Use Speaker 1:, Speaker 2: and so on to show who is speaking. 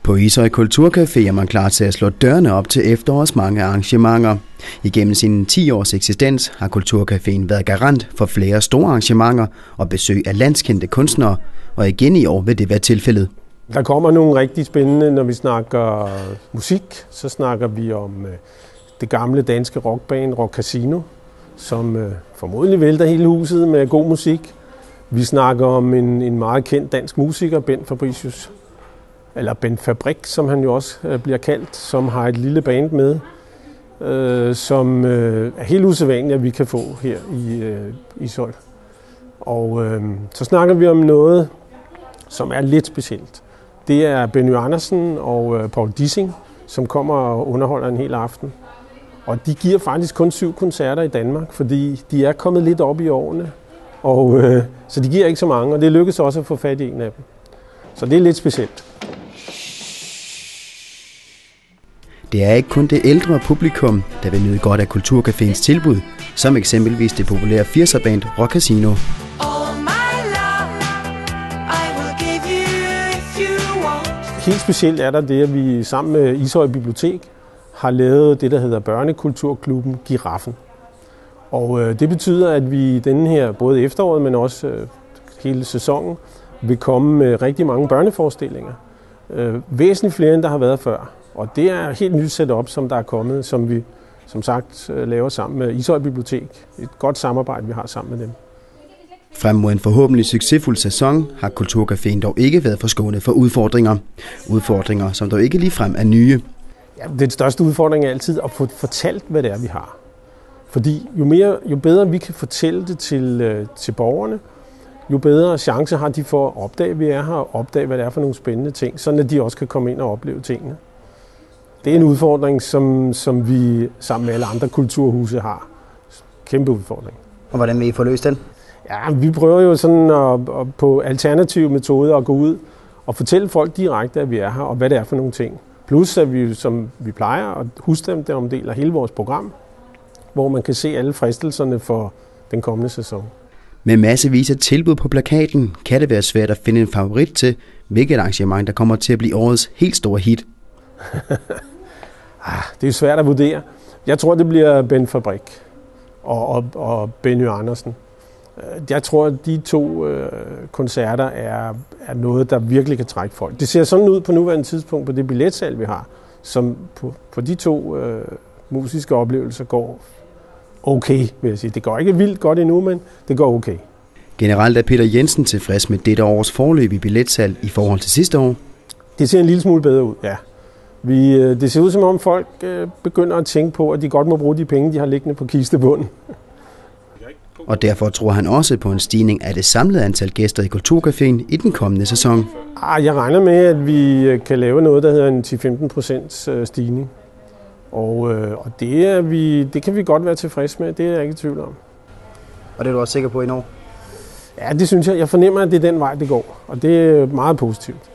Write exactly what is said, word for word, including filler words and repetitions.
Speaker 1: På Ishøj Kulturcafé er man klar til at slå dørene op til efterårets mange arrangementer. Igennem sine ti års eksistens har Kulturcaféen været garant for flere store arrangementer og besøg af landskendte kunstnere, og igen i år vil det være tilfældet.
Speaker 2: Der kommer nogle rigtig spændende, når vi snakker musik, så snakker vi om det gamle danske rockband Rock Casino, som formodentlig vælter hele huset med god musik. Vi snakker om en, en meget kendt dansk musiker, Bent Fabricius, eller Bent Fabrik, som han jo også bliver kaldt, som har et lille band med, øh, som øh, er helt usædvanligt, at vi kan få her i øh, Ishøj. Og øh, så snakker vi om noget, som er lidt specielt. Det er Benny Andersen og øh, Paul Dissing, som kommer og underholder en hel aften. Og de giver faktisk kun syv koncerter i Danmark, fordi de er kommet lidt op i årene. Og, øh, så de giver ikke så mange, og det lykkes også at få fat i en af dem. Så det er lidt specielt.
Speaker 1: Det er ikke kun det ældre publikum, der vil nyde godt af Kulturcaféens tilbud, som eksempelvis det populære firserband Rock Casino.
Speaker 2: Helt specielt er der det, at vi sammen med Ishøj Bibliotek har lavet det, der hedder Børnekulturklubben Giraffen. Og øh, det betyder, at vi denne her, både efteråret, men også øh, hele sæsonen, vil komme med rigtig mange børneforestillinger. Øh, væsentligt flere, end der har været før. Og det er et helt nyt setup, som der er kommet, som vi som sagt laver sammen med Ishøj Bibliotek. Et godt samarbejde, vi har sammen med dem.
Speaker 1: Frem mod en forhåbentlig succesfuld sæson har Kulturcaféen dog ikke været forskånet for udfordringer. Udfordringer, som dog ikke ligefrem er nye.
Speaker 2: Ja, den største udfordring er altid at få fortalt, hvad det er, vi har. Fordi jo, mere, jo bedre vi kan fortælle det til, til borgerne, jo bedre chance har de for at opdage, at vi er her, og opdage, hvad det er for nogle spændende ting, sådan at de også kan komme ind og opleve tingene. Det er en udfordring, som, som vi sammen med alle andre kulturhuse har. Kæmpe udfordring.
Speaker 1: Og hvordan vil I få løst den?
Speaker 2: Ja, vi prøver jo sådan at, at på alternative metoder at gå ud og fortælle folk direkte, at vi er her, og hvad det er for nogle ting. Plus at vi, som vi plejer, at huske dem, der omdeler hele vores program, hvor man kan se alle fristelserne for den kommende sæson.
Speaker 1: Med massevis af tilbud på plakaten kan det være svært at finde en favorit til, hvilket arrangement der kommer til at blive årets helt store hit.
Speaker 2: Det er svært at vurdere. Jeg tror, det bliver Bent Fabrik og, og, og Benny Andersen. Jeg tror, at de to øh, koncerter er, er noget, der virkelig kan trække folk. Det ser sådan ud på nuværende tidspunkt på det billetsalg, vi har, som på, på de to øh, musiske oplevelser går okay, vil jeg sige. Det går ikke vildt godt endnu, men det går okay.
Speaker 1: Generelt er Peter Jensen tilfreds med dette års forløb i billetsalg i forhold til sidste år.
Speaker 2: Det ser en lille smule bedre ud, ja. Vi, det ser ud som om folk øh, begynder at tænke på, at de godt må bruge de penge, de har liggende på kistebunden.
Speaker 1: Og derfor tror han også på en stigning af det samlede antal gæster i Kulturcaféen i den kommende sæson.
Speaker 2: Jeg regner med, at vi kan lave noget, der hedder en ti til femten procent stigning. Og, og det, er vi, det kan vi godt være tilfreds med, det er jeg ikke i tvivl om.
Speaker 1: Og det er du også sikker på i år?
Speaker 2: Ja, det synes jeg. Jeg fornemmer, at det er den vej, det går. Og det er meget positivt.